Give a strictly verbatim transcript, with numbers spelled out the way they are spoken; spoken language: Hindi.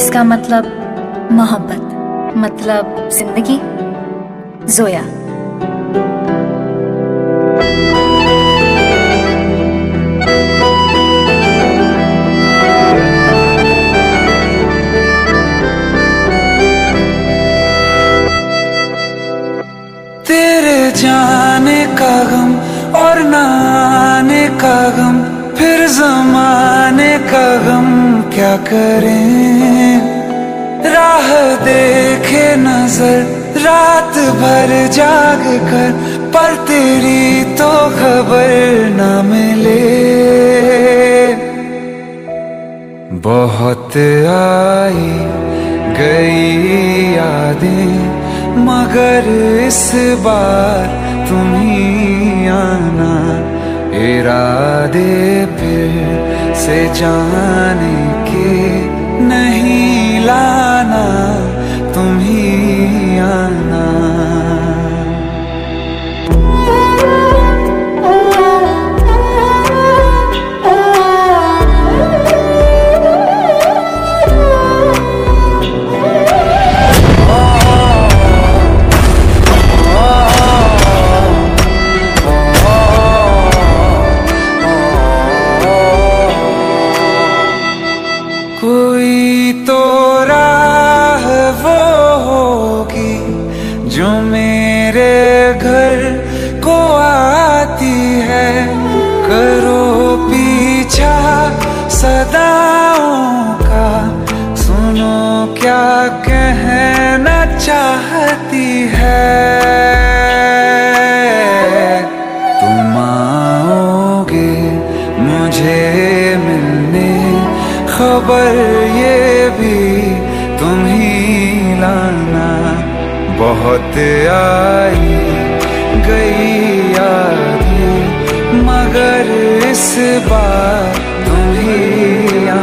जिसका मतलब मोहब्बत, मतलब जिंदगी। जोया। तेरे जाने का गम और ना आने का गम, फिर ज़माने का गम क्या करें। राह देखे नजर रात भर जाग कर, पर तेरी तो खबर ना मिले। बहुत आई गई यादें, मगर इस बार तुम ही आना। इरादे फिर से जाने के नहीं लाना, तुम ही आना। कोई तो राह वो होगी जो मेरे घर को आती है। करो पीछा सदाओं का, सुनो क्या कहना चाहती है। तुम आओगे मुझे मिलने, खबर ये भी तुम ही लाना। बहुत आई गई यादें, मगर इस बार तुम ही आना।